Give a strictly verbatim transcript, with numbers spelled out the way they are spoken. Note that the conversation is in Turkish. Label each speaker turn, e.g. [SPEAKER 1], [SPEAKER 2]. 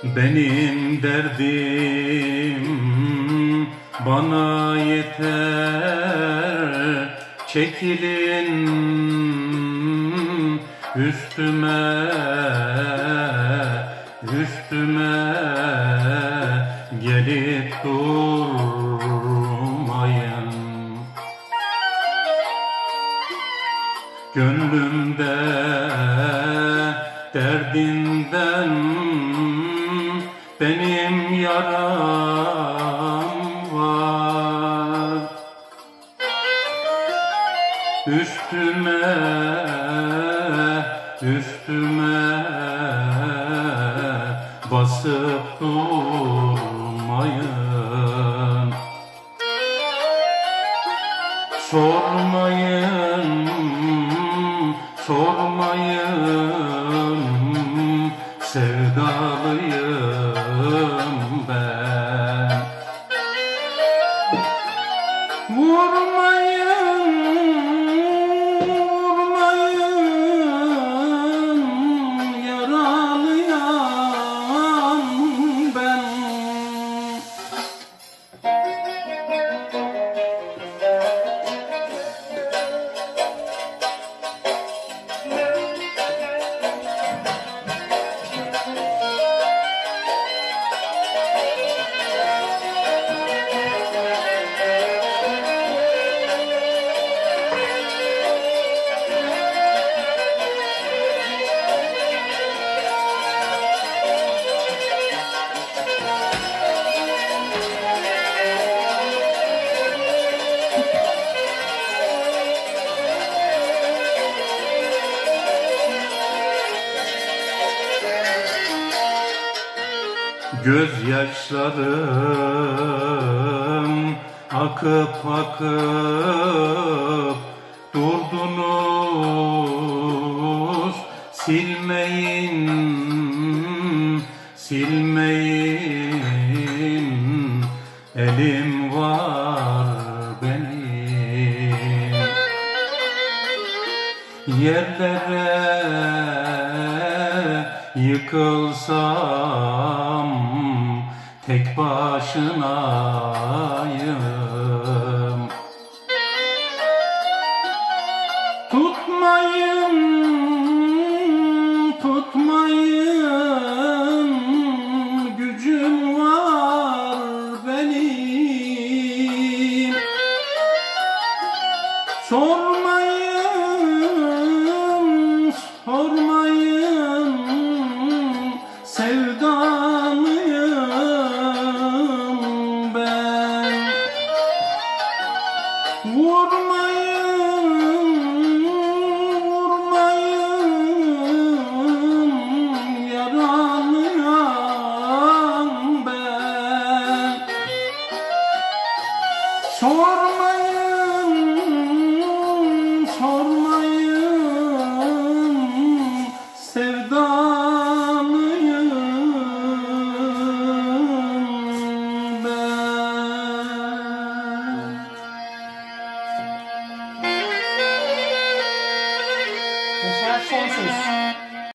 [SPEAKER 1] Benim derdim bana yeter, çekilin üstüme, üstüme gelip durmayın. Gönlümde derdinden benim yaram var. Üstüme, üstüme basıp durmayın. Sormayın, sormayın, sevdalıyım ben. Vurmayın, vurmayın, yaralıyım ben. Gözyaşlarım akıp akıp durdunuz, silmeyin, silmeyin, elim var benim. Yerlere yıkılsam tek başınayım. Tutmayın, tutmayın, gücüm var benim. Sormayın, sormayın, sevdalıyım ben. Vurmayın, vurmayın, yaralıyım ben. Sormayın, sormayın, sevdalıyım ben.
[SPEAKER 2] Yaşar Sonsuz.